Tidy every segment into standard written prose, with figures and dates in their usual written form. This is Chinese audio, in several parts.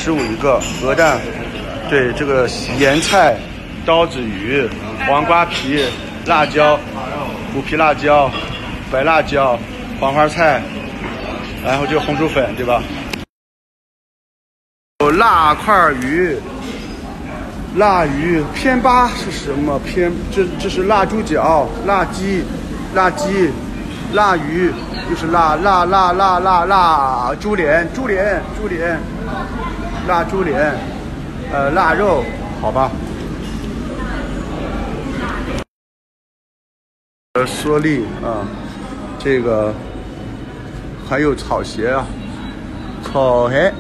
15一个，鹅蛋，对，这个盐菜、刀子鱼、黄瓜皮、辣椒、虎皮辣椒、白辣椒、黄花菜，然后这个红薯粉，对吧？有辣块鱼。 腊鱼偏八是什么？这是腊猪脚、腊鸡、腊鱼，又是腊猪脸，腊猪脸，腊肉，好吧。蓑粒啊，这个还有草鞋啊，草鞋。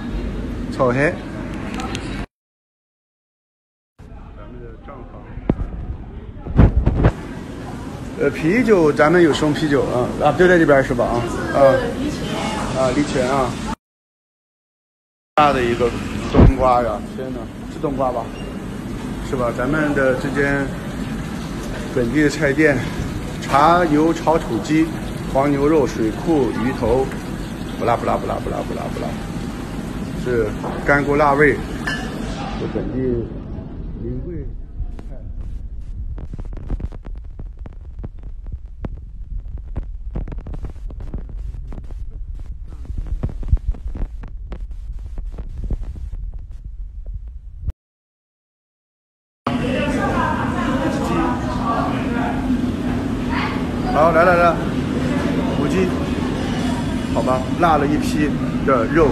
啤酒咱们有生啤酒啊，就在这边是吧？梨泉啊，大的一个冬瓜呀，天哪，是冬瓜吧？是吧？咱们的这间本地的菜店，茶油炒土鸡、黄牛肉、水库鱼头，不辣，是干锅辣味，是本地名贵。 好，来，母鸡，好吧，辣了一批的肉，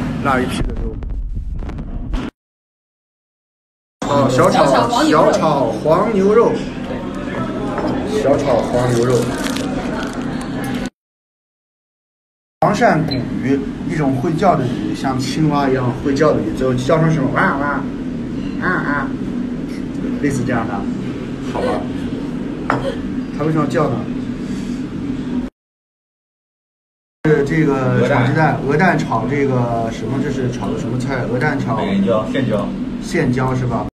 哦，小炒黄牛肉，黄鳝骨鱼，一种会叫的鱼，像青蛙一样会叫的鱼，就叫成什么哇，类似这样的，好吧？它为什么要叫呢？ 是这个炒鸡蛋，鹅蛋炒这个什么？这是炒的什么菜？鹅蛋炒现椒， 现椒是吧？